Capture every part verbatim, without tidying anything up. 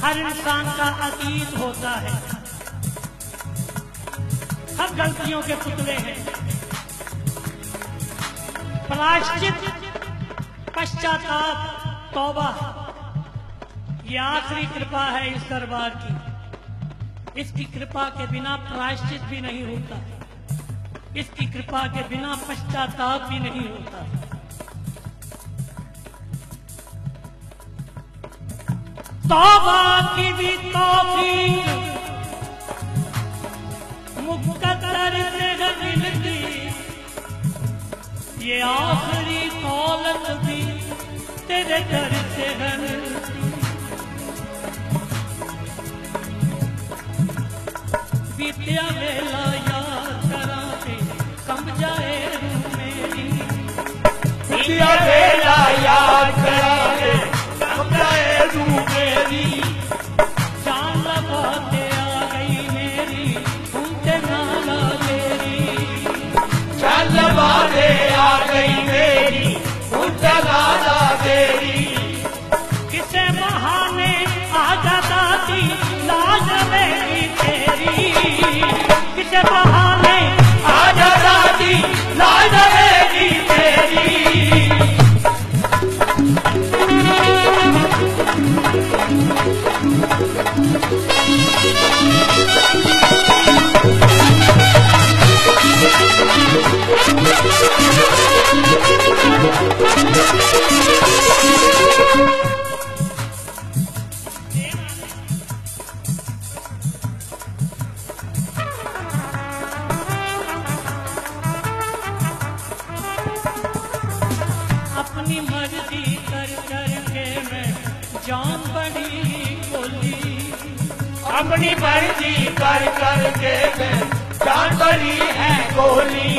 हर इंसान का अतीत होता है, सब गलतियों के पुतले हैं। प्रायश्चित, पश्चाताप, तौबा, ये आखिरी कृपा है इस दरबार की। इसकी कृपा के बिना प्रायश्चित भी नहीं होता, इसकी कृपा के बिना पश्चाताप भी नहीं होता। तौबा की भी तौफीक मुक़द्दर से है मिलती, ये आखिरी दौलत भी तेरे दर से है मिलती। बीतिया वेला याद करा के समझाए रूह मेरी, बीतिया वेला याद करा के समझाए रूह मेरी। जान लगाते आ गई मेरी उनसे नाला तेरी, जान लगाते आ गई मेरी उनसे नाला तेरी। किसे बहाने आ जाता थी लाज मेरी तेरी, किसे बहाने आ जाता थी लाज मेरी तेरी। अपनी मर्जी कर कर के मैं जान बड़ी बोली, अपनी मर्जी कर कर के मैं जान बड़ी है गोली।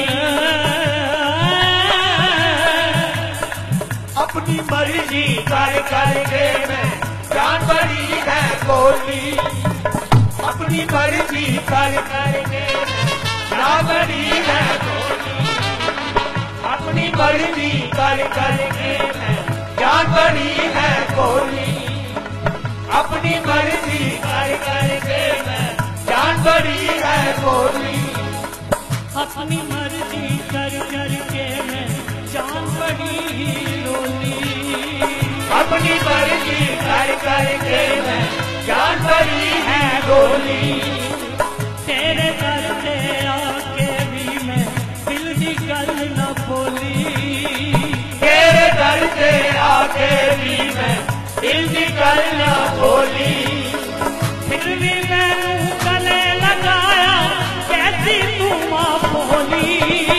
अपनी मर्जी कर कर के मैं जान बड़ी है गोली। अपनी मर्जी कर कर के मैं जान बड़ी है गोली। अपनी मर्जी कर कर के मैं जान बड़ी है गोली। अपनी मर्जी कर कर के मैं जान बड़ी है गोली। अपनी मर्जी कर कर के मैं जान बड़ी रोली। अपनी मर्जी कर कर के मैं जान बड़ी है गोली। तेरे दर से आके भी मैं दिल की गल न बोली, तेरे दर से आके भी मैं दिल की गल न बोली। फिर भी मैंने गले लगाया कैसी तू माँ बोली।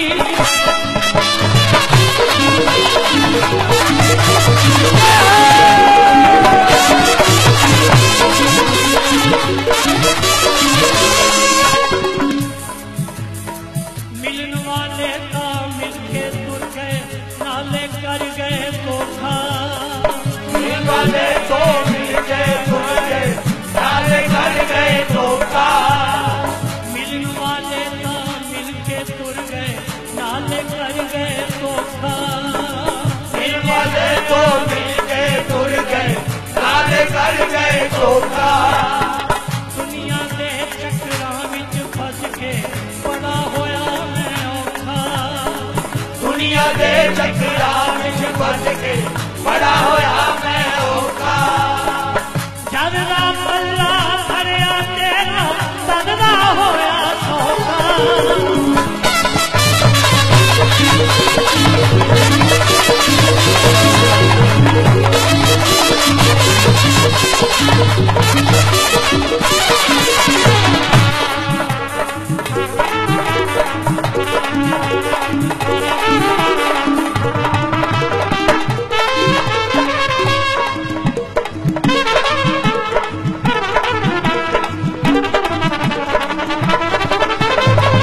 मिलन वाले का मिलके तुर गए, नाले कर गए धोखा। मिलन वाले तो मिल गए तुर गए, नाले कर गए धोखा। मिलन वाले का मिलके तुर गए, नाले कर गए धोखा। मिलन वाले तो मिल गए तुर गए, नाले कर गए धोखा। दुनिया दे चक्रां विच फस के बड़ा होया मैं औखा। दुनिया दे चक्रां विच फस के बड़ा होया मैं औखा। जद दा पल्ला भरिया तेरा सददा होया सौखा।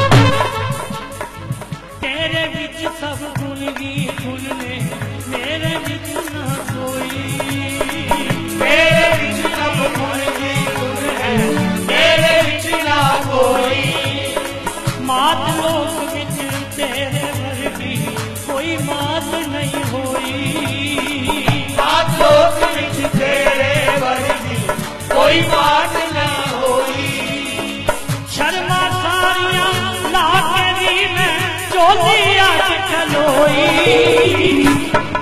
तेरे विच सब गुण गी गुण ने मेरे बोली आज खलोई